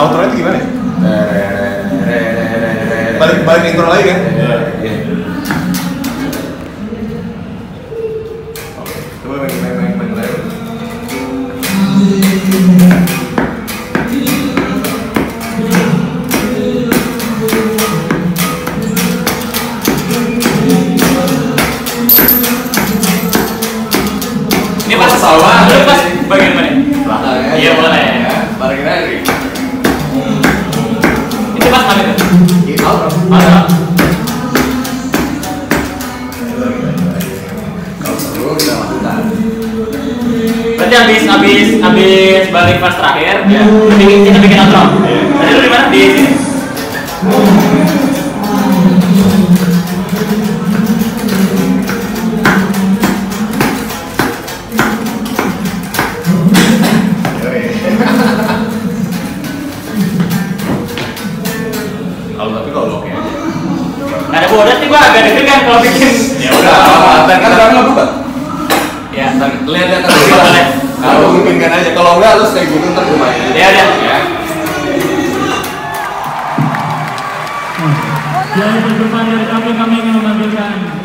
outro itu gimana ya? Balik intro lagi kan? Iya. Oke, coba main lagi. Ini pas sawah, lu pas bagian mana? Belakang. Iya boleh. Barengin aja. Itu pas mana itu? Itu outro. Mana? Kalau seru kita lakukan. Berarti habis balik pas terakhir, ya. Kita bikin outro. Tadi lu di mana? Di sini. Kalau oke. Ada bodas nih, gua agak deg-degan kalau bikin. Ya udah, apa-apa. Kan sekarang lo bukan? Ya, lihat boleh. Kalau mungkin kan aja. Kalau enggak lu stay gitu ntar gue main. Ya udah. Ya. Jadi berdepan dari kami ingin menampilkan